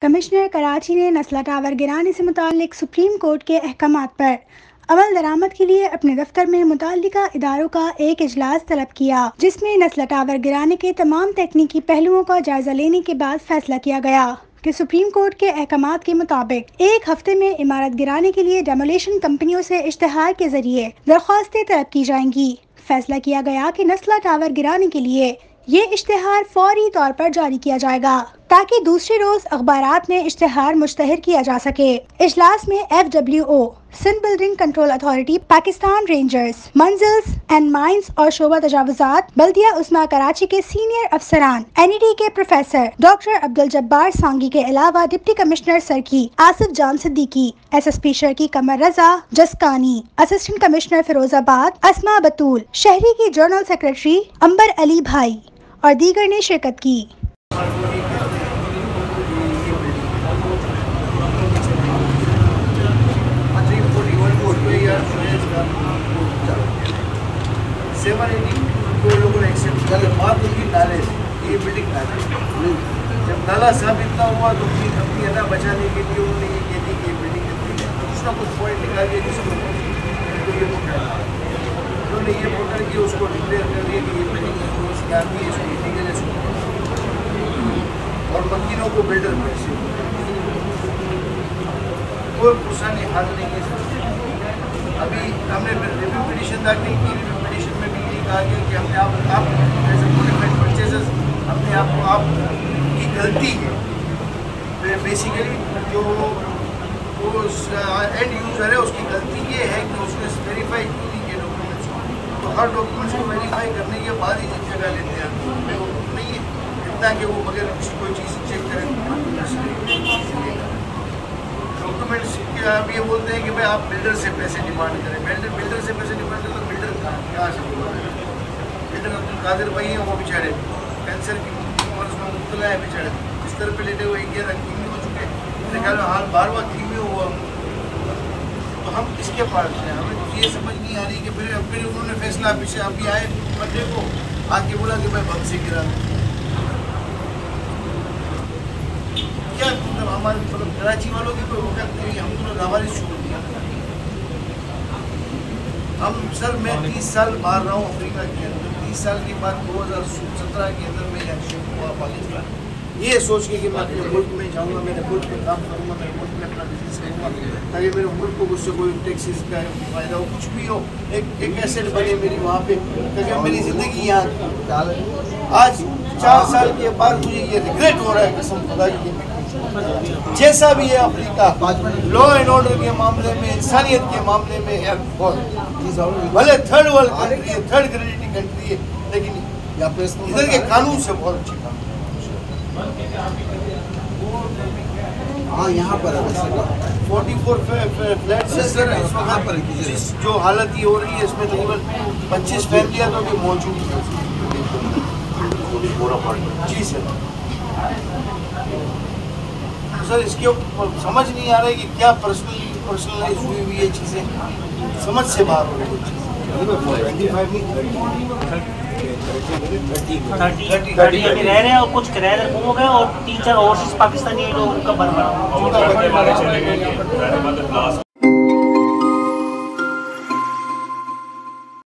Commissioner Karachi ने नस्ला tower गिराने से मुताल्लिक सुप्रीम कोर्ट के अहकामात पर अमल दरामद के लिए अपने दफ्तर में मुताल्लिका इदारों का एक इजलास तलब किया, जिसमें नस्ला टावर गिराने के तमाम तकनीकी पहलुओं का जायजा लेने के बाद फैसला किया गया कि सुप्रीम कोर्ट के अहकामात के मुताबिक एक हफ्ते में इमारत गिराने के लिए डेमोलेशन कंपनियों से इश्तिहार के जरिए दरख्वास्तें तलब की जाएंगी। फैसला किया गया कि नस्ला टावर गिराने के लिए ये इश्तिहार फौरी तौर पर जारी किया जाएगा ताकि दूसरे रोज अखबारात में इश्तिहार मुश्तहर किया जा सके। इजलास में FWO, Sindh building control authority, Pakistan Rangers, मंजिल्स एंड माइंस और शोबा तजावुजात, बल्दिया उस्मा कराची के सीनियर अफसरान, NED के प्रोफेसर डॉक्टर अब्दुल जब्बार सांगी के अलावा डिप्टी कमिश्नर सरकी आसिफ जान सिद्दीकी, SSP शर्की कमर रजा जसकानी, असिस्टेंट कमिश्नर फिरोजाबाद अस्मा बतूल, शहरी की जनरल सेक्रेटरी अंबर अली भाई और दीगर ने शिरकत की। लोगों ने एक्सेप्ट कर बात उनकी नाले ये बिल्डिंग नाले जब नाला साहब इतना हुआ तो अपनी अदा बचाने के लिए उन्होंने ये कह दी कि ये बिल्डिंग कितनी है, कुछ ना कुछ पॉइंट निकाल के जिसको ये उन्होंने ये पोर्टल की उसको डिक्लेयर कर दिया कि ये बिल्डिंग उसकी आती है, इसको लीगल है, और मकीनों को बिल्डर पैसे कोई पुरानी हाल नहीं है। अभी हमने पिटीशन दाखिल की, पिटीशन में भी ये कहा गया कि हमने आप एज ए मोनिफाइड परचेजर्स अपने आप को आप की गलती है। बेसिकली जो वो एंड यूजर है उसकी गलती ये है कि उसने वेरीफाई क्यों नहीं किए डॉक्यूमेंट्स को, तो हर डॉक्यूमेंट्स को वेरीफाई करने के बाद ही जिस जगह लेते हैं वो नहीं है इतना कि वो बगैर किसी कोई चीज़ चेक करें डॉक्यूमेंट्स। अब ये बोलते हैं कि भाई आप बिल्डर से पैसे डिमांड करें, बिल्डर से पैसे डिमांड करें तो बिल्डर कहाँ से बिल्डर अब्दुल कादिर भाई है, वो बेचारे कैंसर की उम्र में मुब्तला है, बेचारे इस तरह पे लेटे हुए इंडिया तक कीमी हो चुके हैं, मेरे ख्याल में हाल 12वां कीमी हुआ। तो हम किसके पास हैं, हमें तो ये समझ नहीं आ रही कि फिर उन्होंने फैसला पीछे अभी आए बंदे को आके बोला कि मैं बम से गिरा क्या, मतलब हमारे मतलब कराची वालों की कोई वक़्त नहीं, हम तो हमारी छोड़ दिया। हम सर मैं 30 साल बाहर रहा हूँ अफ्रीका के अंदर, 30 साल के बाद 2017 के अंदर मैं यहाँ शिफ्ट हुआ पाकिस्तान, ये सोच के कि मैं अपने मुल्क में जाऊँगा, मेरे मुल्क में काम करूँगा, मेरे मुल्क में अपना बिजनेस करूँगा ताकि मेरे मुल्क को मुझसे कोई टैक्सेस का फ़ायदा हो, कुछ भी हो, एक एसेट बने मेरी वहाँ पे, ताकि मेरी ज़िंदगी यहाँ। आज 4 साल के बाद मुझे ये रिग्रेट हो रहा है कसम खुदा की, जैसा भी है अफ्रीका लॉ एंड ऑर्डर के मामले में, इंसानियत के मामले में यार बहुत भले थर्ड वर्ल्ड कंट्री है, थर्ड क्रेडिट कंट्री है, लेकिन इधर के कानून से बहुत अच्छी काम। हाँ यहाँ पर 44 फ्लैट्स है सर इस वक्त, जो हालत ये हो रही है इसमें तकरीबन 25 फैमिलियाँ तो अभी मौजूद हैं जी सर। सर इसके समझ नहीं आ रहा है कि क्या पर्सनलाइज हुई हुई ये चीज़ें समझ से बाहर हो रही है। 30 अभी रह रहे हैं और कुछ किराएदार गुम हो गए और 3-4 ओवरसीज पाकिस्तानी लोग उनका बर्बाद